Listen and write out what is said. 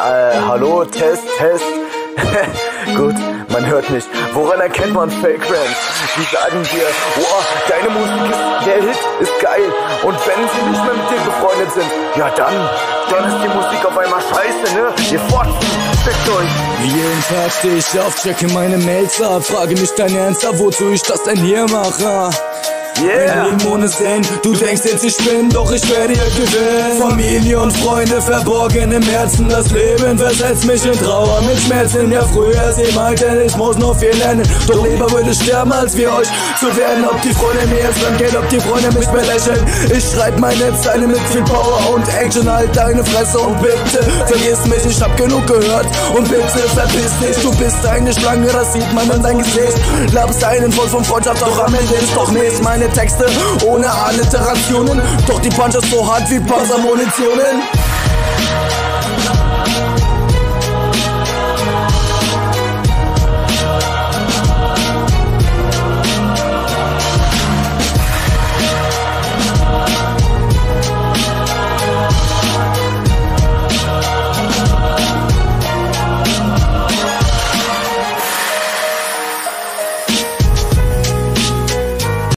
Hallo, Test. Gut, man hört nicht. Woran erkennt man Fake-Rams? Die sagen dir, boah, deine Musik ist, der Hit ist geil. Und wenn sie nicht mehr mit dir befreundet sind, ja dann ist die Musik auf einmal scheiße, ne? Ihr Fotzen, fickt euch. Jeden Tag steh ich auf, checke meine Mails ab, frage mich dein Ernst, wozu ich das denn hier mache? Yeah. Ein Leben ohne Sinn, du denkst jetzt ich bin, doch ich werde hier gewinnen. Familie und Freunde verborgen im Herzen, das Leben versetzt mich in Trauer mit Schmerzen. Ja früher sie meinten, ich muss noch viel lernen, doch lieber würde sterben, als wir euch zu werden. Ob die Freunde mir jetzt dann gehen, ob die Freunde mich belächeln. Ich schreib meine Zeile mit viel Power und Action, halt deine Fresse und bitte vergiss mich, ich hab genug gehört und bitte verpiss dich. Du bist eine Schlange, das sieht man an dein Gesicht. Labst einen voll von Freundschaft, doch am Ende ist doch nichts. Meine Texte ohne Alliterationen, doch die Punch ist so hart wie Panzermunitionen.